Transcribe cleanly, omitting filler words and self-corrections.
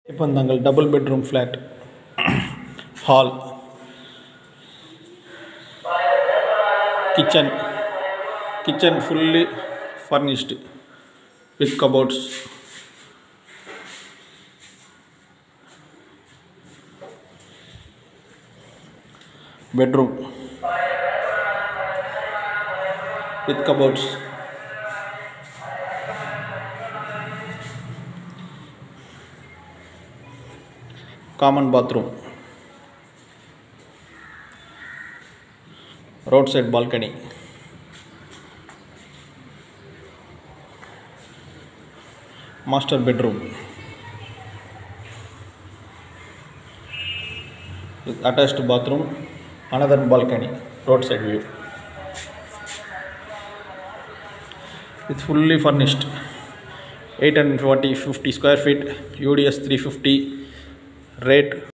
Ipandangal double bedroom flat hall kitchen fully furnished with cupboards, bedroom with cupboards, common bathroom, roadside balcony, master bedroom with attached bathroom, another balcony, roadside view. It's fully furnished, 840-50 square feet, UDS 350, rate